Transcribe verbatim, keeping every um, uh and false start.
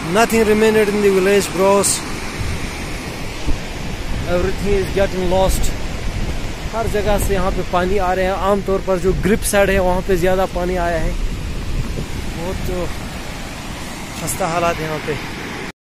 nothing remained in the village, bros. Everything is getting lost. हर जगह से यहाँ पे पानी आ रहे हैं. आमतौर पर जो ग्रिप साइड है वहाँ पे ज़्यादा पानी आया है. बहुत खस्ता हालात है यहाँ पे.